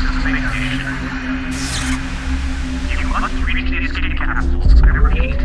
You must reach the escape capsules. I repeat,